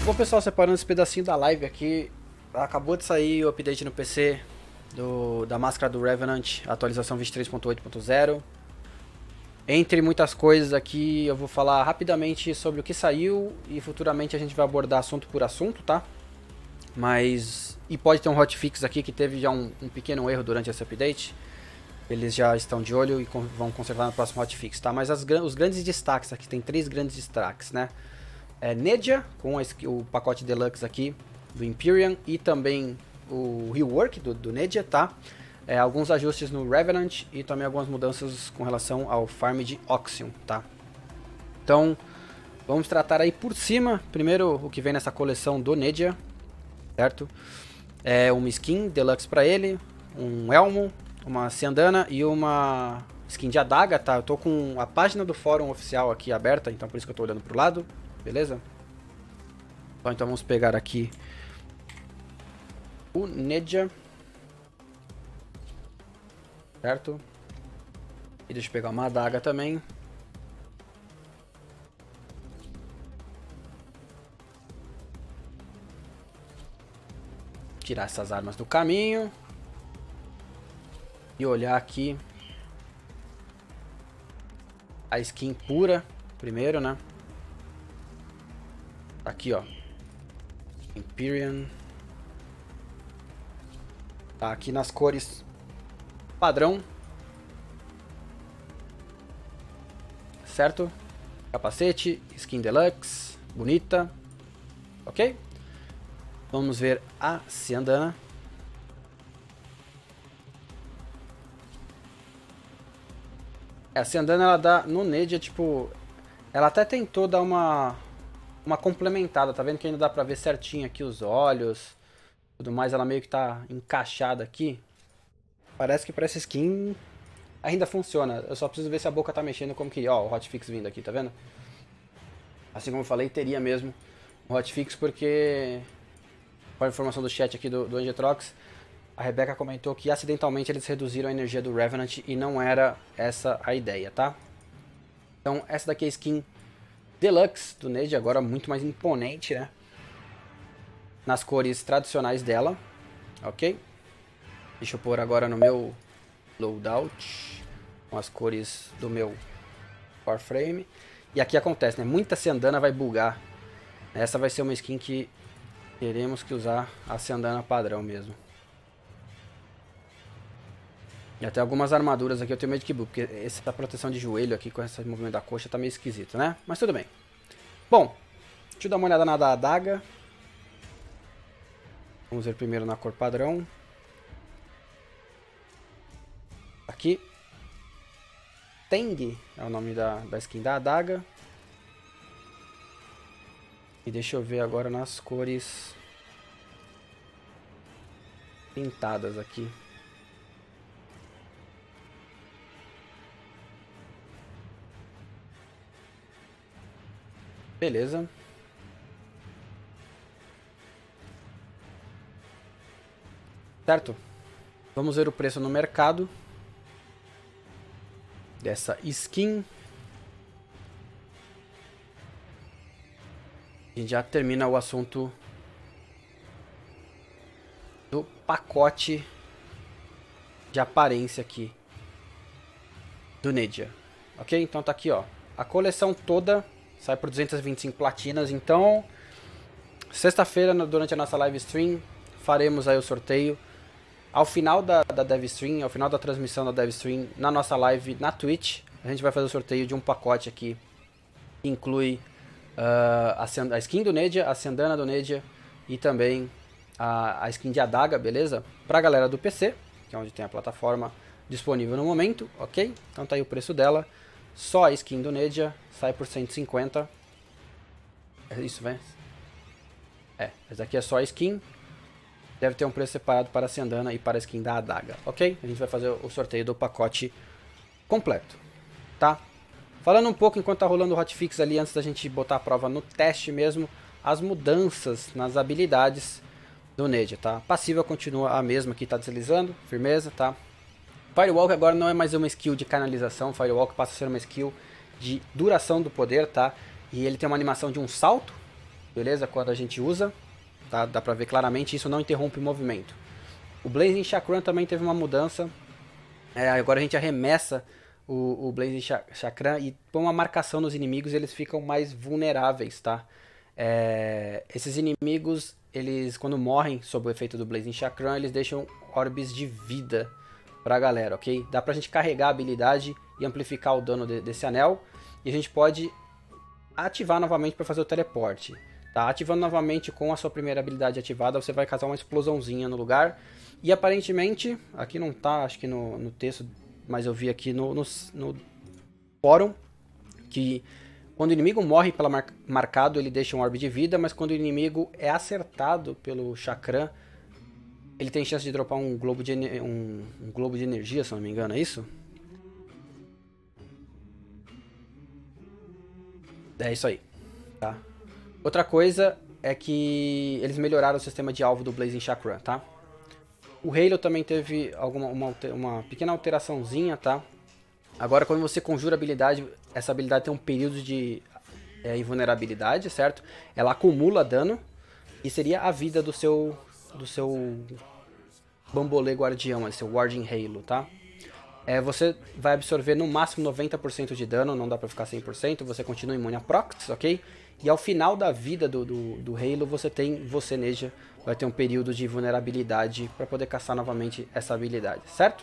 Bom pessoal, separando esse pedacinho da live aqui, acabou de sair o update no PC da máscara do Revenant, atualização 23.8.0. Entre muitas coisas aqui, eu vou falar rapidamente sobre o que saiu e futuramente a gente vai abordar assunto por assunto, tá? E pode ter um hotfix aqui que teve já um pequeno erro durante esse update. Eles já estão de olho e vão consertar no próximo hotfix, tá? Mas os grandes destaques aqui, tem 3 grandes destaques, né? Nedia, com o pacote Deluxe aqui do Empyrean e também o rework do Nedia, tá? Alguns ajustes no Revenant e também algumas mudanças com relação ao farm de Oxium, tá? Então, vamos tratar aí por cima, primeiro o que vem nessa coleção do Nedia, certo? Uma skin Deluxe para ele, um elmo, uma Ciandana e uma skin de adaga, tá? Eu tô com a página do fórum oficial aqui aberta, então por isso que eu tô olhando pro lado. Beleza? Então vamos pegar aqui o Nedia, certo? E deixa eu pegar uma adaga também. Tirar essas armas do caminho. E olhar aqui a skin pura primeiro, né? Aqui, ó, Empyrean, tá aqui nas cores padrão, certo? Capacete, skin deluxe, bonita, ok? Vamos ver a Ciandana. A Ciandana, ela dá no Nedia, tipo, ela até tentou dar uma complementada, tá vendo que ainda dá pra ver certinho aqui os olhos, tudo mais, ela meio que tá encaixada aqui. Parece que pra essa skin ainda funciona, eu só preciso ver se a boca tá mexendo como que, ó, o hotfix vindo aqui, tá vendo? Assim como eu falei, teria mesmo um hotfix porque, com a informação do chat aqui do Angetrox, a Rebeca comentou que acidentalmente eles reduziram a energia do Revenant e não era essa a ideia, tá? Então essa daqui é a skin Deluxe do Nedia, agora muito mais imponente, né? Nas cores tradicionais dela, ok? Deixa eu pôr agora no meu loadout, com as cores do meu Warframe. E aqui acontece, né? Muita Ciandana vai bugar. Essa vai ser uma skin que teremos que usar a Ciandana padrão mesmo. E até algumas armaduras aqui eu tenho medo que bugue, porque essa proteção de joelho aqui com esse movimento da coxa tá meio esquisito, né? Mas tudo bem. Bom, deixa eu dar uma olhada na da adaga. Vamos ver primeiro na cor padrão. Aqui. Teng é o nome da skin da adaga. E deixa eu ver agora nas cores pintadas aqui. Beleza. Certo? Vamos ver o preço no mercado dessa skin. A gente já termina o assunto do pacote de aparência aqui do Nedia. Ok? Então tá aqui, ó. A coleção toda sai por 225 platinas, então sexta-feira, durante a nossa live stream, faremos aí o sorteio. Ao final da dev stream, ao final da transmissão da dev stream, na nossa live na Twitch, a gente vai fazer o sorteio de um pacote aqui, que inclui a skin do Nedia, a Ciandana do Nedia e também a skin de adaga, beleza? Pra galera do PC, que é onde tem a plataforma disponível no momento, ok? Então tá aí o preço dela. Só a skin do Nedia sai por 150. É isso, velho? Essa aqui é só a skin. Deve ter um preço separado para a Ciandana e para a skin da adaga, ok? A gente vai fazer o sorteio do pacote completo, tá? Falando um pouco enquanto tá rolando o hotfix ali, antes da gente botar a prova no teste mesmo, as mudanças nas habilidades do Nedia, tá? A passiva continua a mesma que tá deslizando, firmeza, tá? Firewalk agora não é mais uma skill de canalização, Firewalk passa a ser uma skill de duração do poder, tá? E ele tem uma animação de um salto beleza? Quando a gente usa, tá? Dá pra ver claramente, isso não interrompe o movimento. O Blazing Chakram também teve uma mudança. Agora a gente arremessa o Blazing Chakram e põe uma marcação nos inimigos e eles ficam mais vulneráveis, tá? Esses inimigos, eles quando morrem sob o efeito do Blazing Chakram, eles deixam orbes de vida pra galera, ok? Dá pra gente carregar a habilidade e amplificar o dano desse anel. E a gente pode ativar novamente para fazer o teleporte. Tá? Ativando novamente com a sua primeira habilidade ativada, você vai causar uma explosãozinha no lugar. E aparentemente, aqui não tá, acho que no texto, mas eu vi aqui no fórum, que quando o inimigo morre pela marcado, ele deixa um orbe de vida, mas quando o inimigo é acertado pelo chakram, ele tem chance de dropar um globo de, um globo de energia, se não me engano, é isso? É isso aí, tá? Outra coisa é que eles melhoraram o sistema de alvo do Blazing Chakram, tá? O Halo também teve uma pequena alteraçãozinha, tá? Agora quando você conjura a habilidade, essa habilidade tem um período de invulnerabilidade, certo? Ela acumula dano e seria a vida do seu bambolê guardião, seu Warding Halo, tá? Você vai absorver no máximo 90% de dano, não dá pra ficar 100%, você continua imune a procs, ok? E ao final da vida do Halo, você Neja, vai ter um período de vulnerabilidade para poder caçar novamente essa habilidade, certo?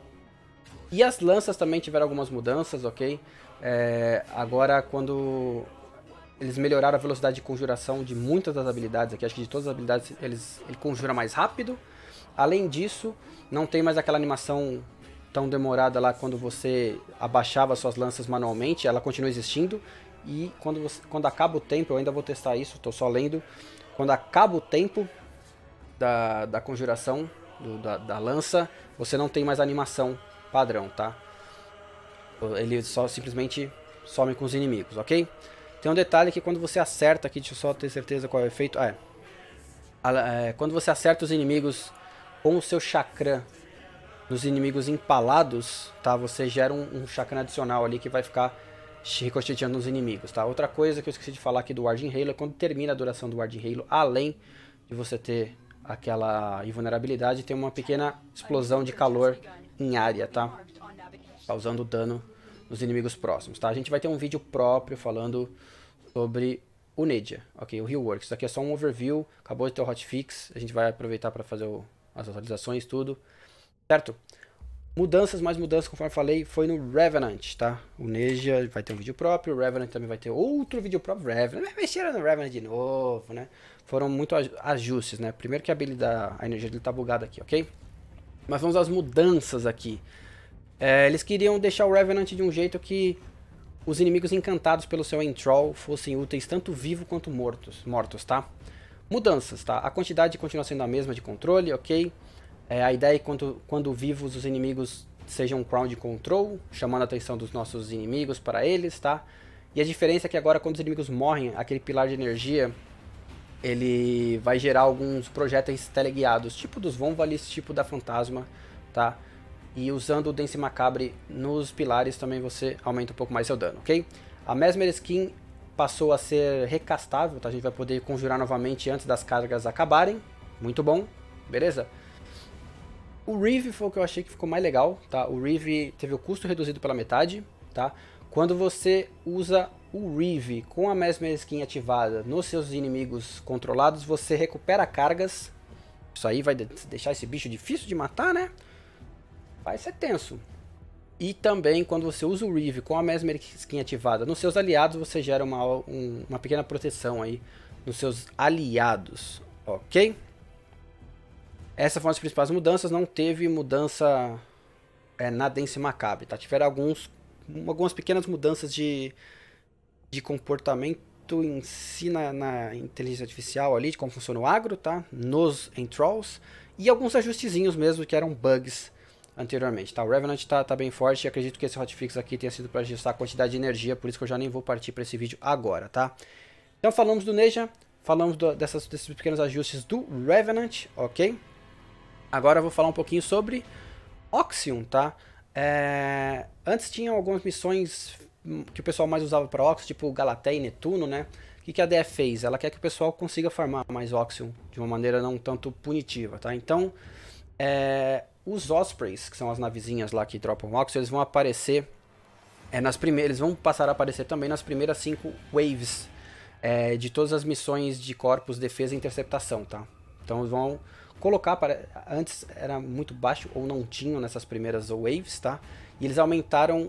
E as lanças também tiveram algumas mudanças, ok? Agora, quando eles melhoraram a velocidade de conjuração de muitas das habilidades aqui, acho que de todas as habilidades ele conjura mais rápido. Além disso, não tem mais aquela animação tão demorada lá quando você abaixava suas lanças manualmente, ela continua existindo. E quando acaba o tempo, eu ainda vou testar isso, estou só lendo. Quando acaba o tempo da conjuração da lança, você não tem mais animação padrão, tá? Ele só simplesmente some com os inimigos, ok? Tem um detalhe que quando você acerta aqui, deixa eu só ter certeza qual é o efeito. Quando você acerta os inimigos com o seu chakram nos inimigos empalados, tá? Você gera um chakram adicional ali que vai ficar ricocheteando nos inimigos, tá? Outra coisa que eu esqueci de falar aqui do Warding Halo é quando termina a duração do Warding Halo, além de você ter aquela invulnerabilidade, tem uma pequena explosão de calor em área, tá? Causando dano nos inimigos próximos, tá? A gente vai ter um vídeo próprio falando sobre o Nedia, ok? O Rework. Isso aqui é só um overview, acabou de ter o hotfix, a gente vai aproveitar para fazer as atualizações, tudo, certo? Mais mudanças, conforme eu falei, foi no Revenant, tá? O Neja vai ter um vídeo próprio, o Revenant também vai ter outro vídeo próprio. Revenant, mexeram no Revenant de novo, né? Foram muito ajustes, né? Primeiro que a energia dele tá bugada aqui, ok? Mas vamos às mudanças aqui. Eles queriam deixar o Revenant de um jeito que os inimigos encantados pelo seu Enthrall fossem úteis tanto vivo quanto mortos, tá? Mudanças, tá? A quantidade continua sendo a mesma de controle, ok? A ideia é que quando vivos os inimigos sejam um crowd control, chamando a atenção dos nossos inimigos para eles, tá? E a diferença é que agora quando os inimigos morrem, aquele pilar de energia, ele vai gerar alguns projéteis teleguiados, tipo dos Vonvalis, tipo da Fantasma, tá? E usando o Dance Macabre nos pilares também você aumenta um pouco mais seu dano, ok? A Mesmer Skin passou a ser recastável, tá? A gente vai poder conjurar novamente antes das cargas acabarem, muito bom, beleza? O Reeve foi o que eu achei que ficou mais legal, tá? O Reeve teve o custo reduzido pela metade, tá? Quando você usa o Reeve com a Mesmer Skin ativada nos seus inimigos controlados, você recupera cargas. Isso aí vai deixar esse bicho difícil de matar, né? Vai ser tenso. E também quando você usa o Reeve com a Mesmer Skin ativada nos seus aliados, você gera uma pequena proteção aí nos seus aliados, ok? Essas foram as principais mudanças, não teve mudança na Dance Macabre, tá? Tiveram algumas pequenas mudanças de comportamento em si na inteligência artificial ali, de como funciona o agro, tá? Nos Enthralls, e alguns ajustezinhos mesmo que eram bugs anteriormente, tá? O Revenant tá bem forte e acredito que esse hotfix aqui tenha sido para ajustar a quantidade de energia, por isso que eu já nem vou partir para esse vídeo agora, tá? Então falamos do Neja, falamos desses pequenos ajustes do Revenant, ok? Agora eu vou falar um pouquinho sobre Oxium, tá? Antes tinham algumas missões que o pessoal mais usava para Oxium, tipo Galateia e Netuno, né? O que a DF fez? Ela quer que o pessoal consiga farmar mais Oxion de uma maneira não tanto punitiva, tá? Então, os Ospreys, que são as navezinhas lá que dropam Oxion, eles vão aparecer eles vão passar a aparecer também nas primeiras 5 waves de todas as missões de corpos, defesa e interceptação, tá? Então eles vão colocar, antes era muito baixo ou não tinham nessas primeiras waves, tá? E eles aumentaram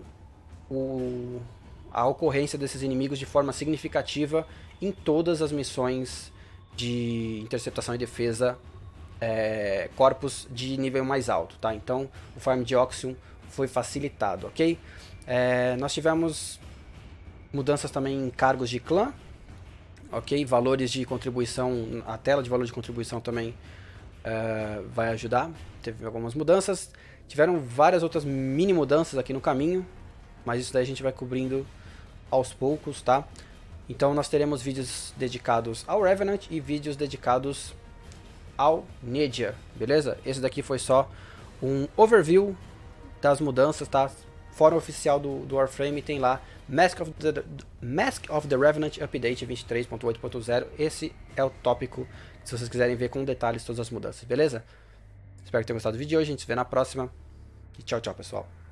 a ocorrência desses inimigos de forma significativa em todas as missões de interceptação e defesa, corpos de nível mais alto, tá? Então o farm de Oxion foi facilitado, ok? Nós tivemos mudanças também em cargos de clã, ok? Valores de contribuição, a tela de valor de contribuição também vai ajudar. Teve algumas mudanças, tiveram várias outras mini mudanças aqui no caminho, mas isso daí a gente vai cobrindo aos poucos, tá? Então nós teremos vídeos dedicados ao Revenant e vídeos dedicados ao Nedia, beleza? Esse daqui foi só um overview das mudanças, tá? Fórum oficial do Warframe tem lá Mask of the Revenant Update 23.8.0. Esse é o tópico, se vocês quiserem ver com detalhes todas as mudanças, beleza? Espero que tenham gostado do vídeo de hoje, a gente se vê na próxima. E tchau, tchau, pessoal.